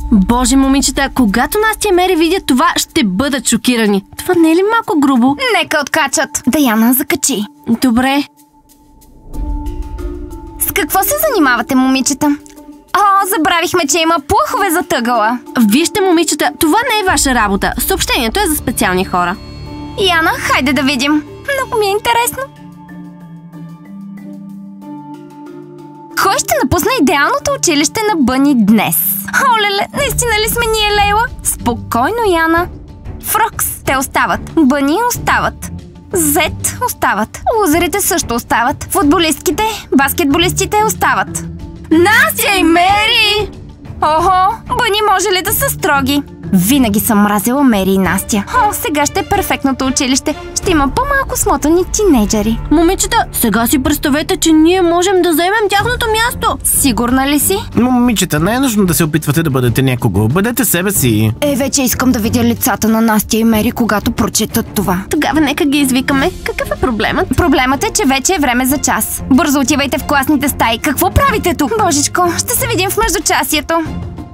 Боже, момичета, когато Настя и Мери видят това, ще бъдат шокирани. Това не е ли малко грубо? Нека откачат. Даяна, закачи. Добре. С какво се занимавате, момичета? О, забравихме, че има плъхове за тъгъла. Вижте, момичета, това не е ваша работа. Съобщението е за специални хора. Яна, хайде да видим. Много ми е интересно. Кой ще напусне идеалното училище на Бъни днес? Олеле, наистина ли сме ние, Лейла? Спокойно, Яна. Фрокс, те остават. Бъни остават. Зет остават. Лузерите също остават. Футболистките, баскетболистите остават. Настя и Мери! Охо, Бъни може ли да са строги? Винаги съм мразила Мери и Настя. О, сега ще е перфектното училище. Ще има по-малко смотани тинейджери. Момичета, сега си представете, че ние можем да заемем тяхното място. Сигурна ли си? Момичета, не е нужно да се опитвате да бъдете някого. Бъдете себе си. Вече искам да видя лицата на Настя и Мери, когато прочетат това. Тогава нека ги извикаме. Какъв е проблемът? Проблемът е, че вече е време за час. Бързо отивайте в класните стаи. Какво правите тук? Божичко, ще се видим в междучасието.